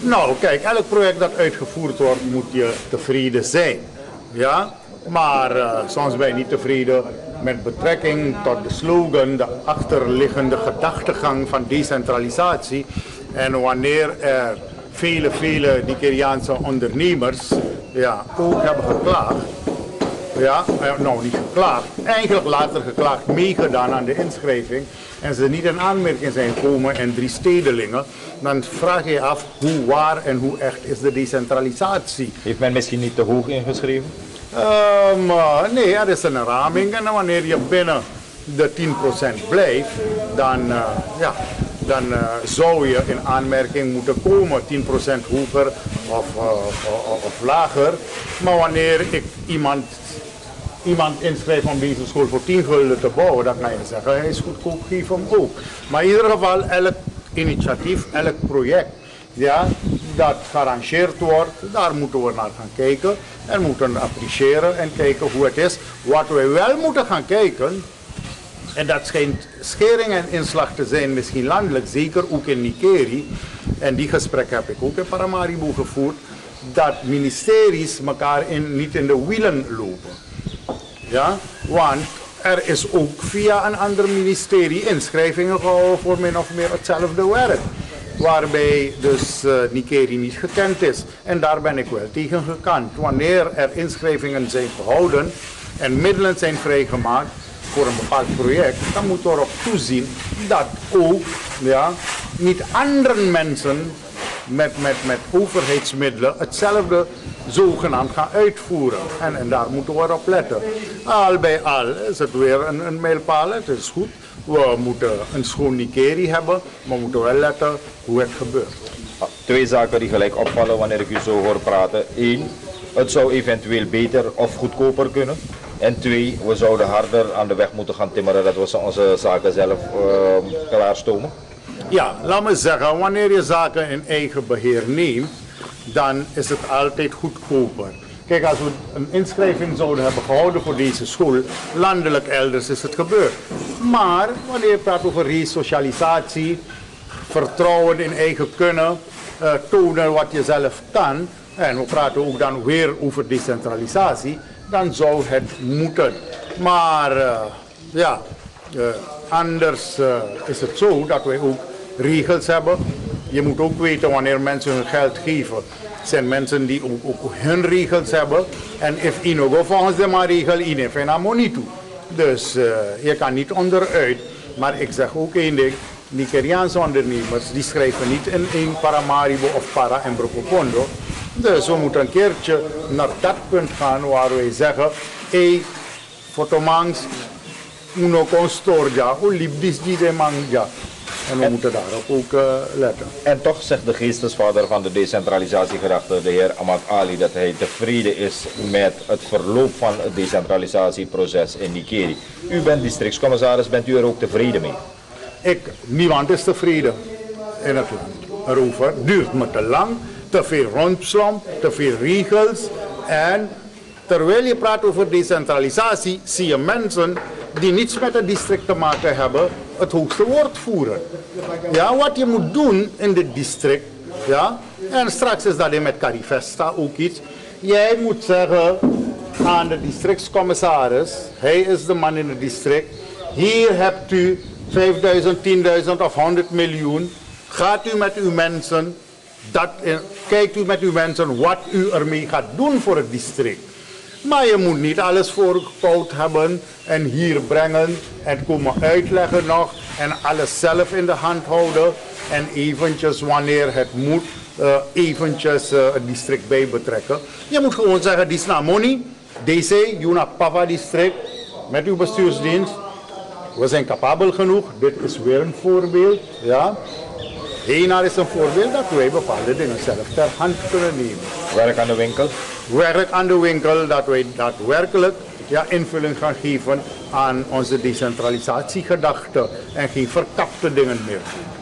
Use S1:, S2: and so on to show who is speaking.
S1: Nou, kijk, elk project dat uitgevoerd wordt, moet je tevreden zijn. Ja? Maar soms ben je niet tevreden met betrekking tot de slogan, de achterliggende gedachtegang van decentralisatie. En wanneer er vele Nigeriaanse ondernemers ook hebben geklaagd, nou niet geklaagd, eigenlijk later geklaagd, meegedaan aan de inschrijving en ze niet in aanmerking zijn gekomen in 3 stedelingen, dan vraag je je af hoe waar en hoe echt is de decentralisatie.
S2: Heeft men misschien niet te hoog ingeschreven?
S1: Nee, er is een raming en wanneer je binnen de 10% blijft, dan zou je in aanmerking moeten komen, 10% hoger of lager. Maar wanneer ik iemand inschrijf om deze school voor 10 gulden te bouwen, dan kan je zeggen, hij is goedkoop, geef hem ook. Maar in ieder geval, elk initiatief, elk project dat gearrangeerd wordt, daar moeten we naar gaan kijken en moeten appreciëren en kijken hoe het is. Wat wij wel moeten gaan kijken, en dat schijnt schering en inslag te zijn, misschien landelijk, zeker ook in Nikeri, en die gesprek heb ik ook in Paramaribo gevoerd, dat ministeries elkaar niet in de wielen lopen. Ja? Want er is ook via een ander ministerie inschrijvingen gehouden voor min of meer hetzelfde werk. Waarbij dus Nikeri niet gekend is. En daar ben ik wel tegen gekant. Wanneer er inschrijvingen zijn gehouden en middelen zijn vrijgemaakt voor een bepaald project, dan moet erop toezien dat ook niet andere mensen met overheidsmiddelen hetzelfde zogenaamd gaan uitvoeren. En daar moeten we op letten. Al bij al is het weer een mijlpaal. Het is goed. We moeten een schoon Nikeri hebben, maar we moeten wel letten hoe het gebeurt.
S2: 2 zaken die gelijk opvallen wanneer ik u zo hoor praten. 1, het zou eventueel beter of goedkoper kunnen. En 2, we zouden harder aan de weg moeten gaan timmeren dat we onze zaken zelf klaarstomen.
S1: Ja, laat me zeggen, wanneer je zaken in eigen beheer neemt, dan is het altijd goedkoper. Kijk, als we een inschrijving zouden hebben gehouden voor deze school, landelijk elders is het gebeurd. Maar wanneer je praat over resocialisatie, vertrouwen in eigen kunnen, tonen wat je zelf kan, en we praten ook dan weer over decentralisatie, dan zou het moeten. Maar anders is het zo dat wij ook regels hebben. Je moet ook weten wanneer mensen hun geld geven. Het zijn mensen die ook hun regels hebben. En if inogo volgens de regel, inefena monitu. Dus je kan niet onderuit. Maar ik zeg ook één ding. Nigeriaanse ondernemers die schrijven niet in Paramaribo of Para en Brokopondo. Dus we moeten een keertje naar dat punt gaan waar wij zeggen, fotomangs, uno constorja, o libdis di de manga. En we moeten daarop ook letten.
S2: En toch zegt de geestesvader van de decentralisatiegedachte, de heer Ahmad Ali, dat hij tevreden is met het verloop van het decentralisatieproces in Nikeri. U bent districtscommissaris, bent u er ook tevreden mee?
S1: Niemand is tevreden in het land erover. Duurt me te lang, te veel rondslomp, te veel regels. En terwijl je praat over decentralisatie, zie je mensen die niets met het district te maken hebben, het hoogste woord voeren. Ja, wat je moet doen in dit district, en straks is dat met Carifesta ook iets. Jij moet zeggen aan de districtscommissaris, hij is de man in het district, hier hebt u 5.000, 10.000 of 100 miljoen. Gaat u met uw mensen, kijkt u met uw mensen wat u ermee gaat doen voor het district. Maar je moet niet alles voorgebouwd hebben en hier brengen en komen uitleggen nog en alles zelf in de hand houden en eventjes wanneer het moet eventjes het district bij betrekken. Je moet gewoon zeggen, dit is naar money, deze, Juna Pava district, met uw bestuursdienst. We zijn capabel genoeg, dit is weer een voorbeeld. Heenaar is een voorbeeld dat wij bepaalde dingen zelf ter hand kunnen nemen.
S2: Werk aan de winkel?
S1: Werk aan de winkel, dat wij daadwerkelijk invulling gaan geven aan onze decentralisatiegedachte en geen verkapte dingen meer.